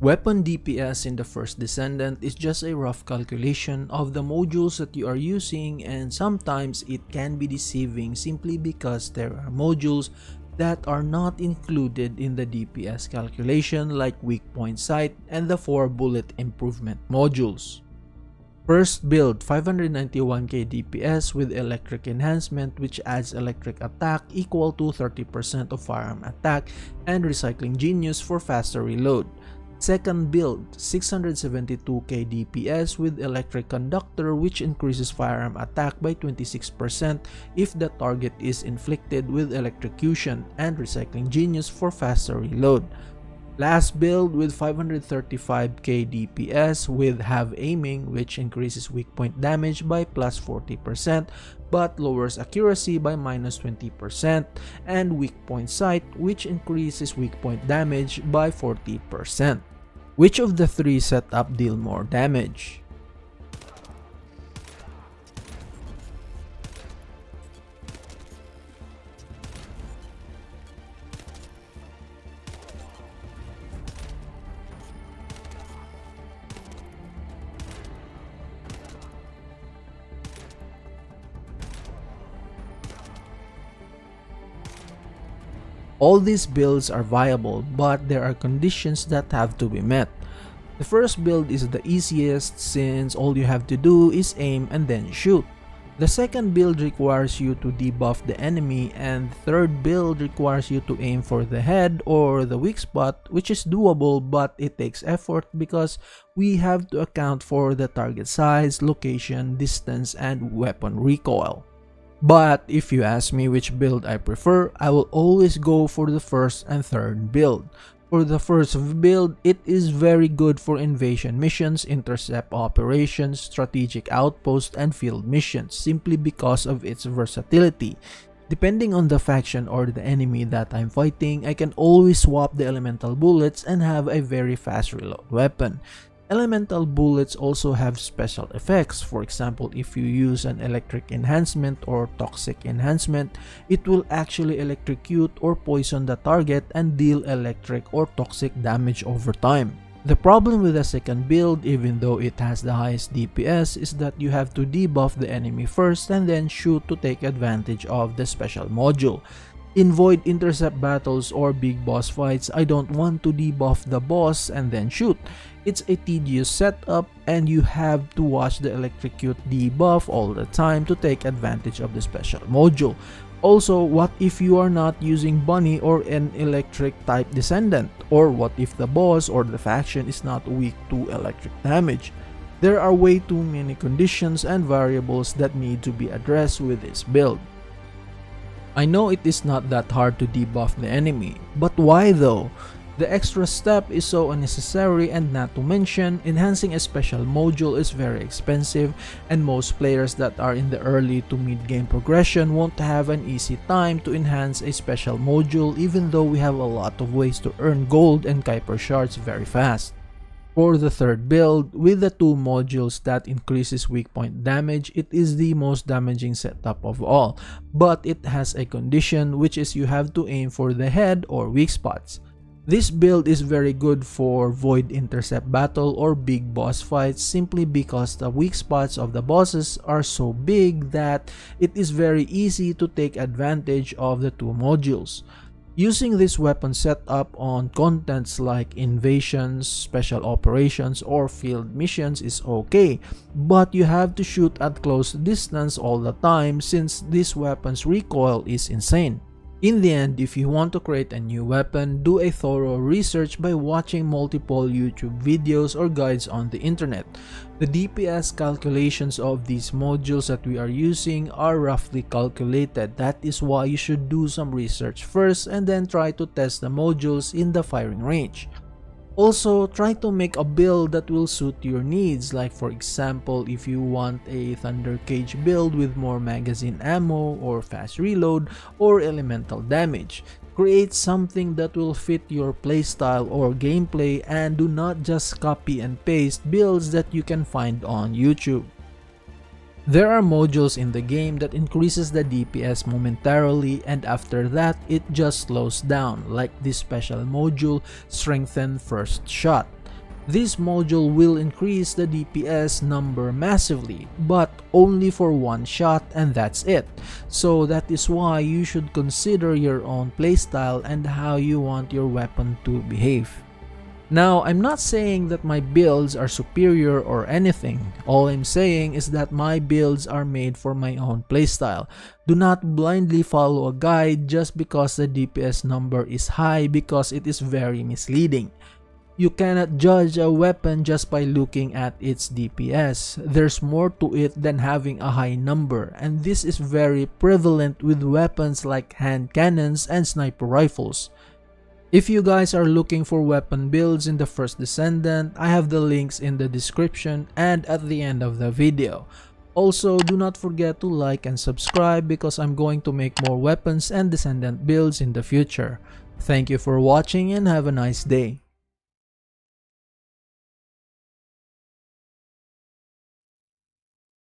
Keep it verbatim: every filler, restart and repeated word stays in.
Weapon D P S in the First Descendant is just a rough calculation of the modules that you are using, and sometimes it can be deceiving simply because there are modules that are not included in the D P S calculation, like weak point sight and the four bullet improvement modules. First build, five hundred ninety-one K D P S with electric enhancement, which adds electric attack equal to thirty percent of firearm attack, and recycling genius for faster reload. Second build, six hundred seventy-two K D P S with electric conductor, which increases firearm attack by twenty-six percent if the target is inflicted with electrocution, and recycling genius for faster reload. Last build with five hundred thirty-five K D P S with have aiming, which increases weak point damage by plus forty percent but lowers accuracy by minus twenty percent, and weak point sight, which increases weak point damage by forty percent. Which of the three setup deal more damage? All these builds are viable, but there are conditions that have to be met. The first build is the easiest, since all you have to do is aim and then shoot. The second build requires you to debuff the enemy, and the third build requires you to aim for the head or the weak spot, which is doable, but it takes effort because we have to account for the target size, location, distance, and weapon recoil. But if you ask me which build I prefer, I will always go for the first and third build. For the first build, it is very good for invasion missions, intercept operations, strategic outposts, and field missions, simply because of its versatility. Depending on the faction or the enemy that I'm fighting, I can always swap the elemental bullets and have a very fast reload weapon. Elemental bullets also have special effects. For example, if you use an electric enhancement or toxic enhancement, it will actually electrocute or poison the target and deal electric or toxic damage over time. The problem with the second build, even though it has the highest D P S, is that you have to debuff the enemy first and then shoot to take advantage of the special module. In void intercept battles or big boss fights, I don't want to debuff the boss and then shoot. It's a tedious setup, and you have to watch the electrocute debuff all the time to take advantage of the special module. Also, what if you are not using bunny or an electric type descendant? Or what if the boss or the faction is not weak to electric damage? There are way too many conditions and variables that need to be addressed with this build. I know it is not that hard to debuff the enemy, but why though? The extra step is so unnecessary, and not to mention, enhancing a special module is very expensive, and most players that are in the early to mid game progression won't have an easy time to enhance a special module, even though we have a lot of ways to earn gold and Kuiper shards very fast. For the third build, with the two modules that increases weak point damage, it is the most damaging setup of all, but it has a condition, which is you have to aim for the head or weak spots. This build is very good for void intercept battle or big boss fights, simply because the weak spots of the bosses are so big that it is very easy to take advantage of the two modules. Using this weapon setup on contents like invasions, special operations, or field missions is okay, but you have to shoot at close distance all the time, since this weapon's recoil is insane. In the end, if you want to create a new weapon, do a thorough research by watching multiple YouTube videos or guides on the internet. The D P S calculations of these modules that we are using are roughly calculated. That is why you should do some research first and then try to test the modules in the firing range. Also, try to make a build that will suit your needs, like for example, if you want a Thunder Cage build with more magazine ammo or fast reload or elemental damage. Create something that will fit your playstyle or gameplay, and do not just copy and paste builds that you can find on YouTube. There are modules in the game that increases the D P S momentarily, and after that it just slows down, like this special module, Strengthen First Shot. This module will increase the D P S number massively, but only for one shot and that's it. So that is why you should consider your own playstyle and how you want your weapon to behave. Now, I'm not saying that my builds are superior or anything. All I'm saying is that my builds are made for my own playstyle. Do not blindly follow a guide just because the D P S number is high, because it is very misleading. You cannot judge a weapon just by looking at its D P S. There's more to it than having a high number, and this is very prevalent with weapons like hand cannons and sniper rifles. If you guys are looking for weapon builds in the First Descendant, I have the links in the description and at the end of the video. Also, do not forget to like and subscribe because I'm going to make more weapons and Descendant builds in the future. Thank you for watching and have a nice day.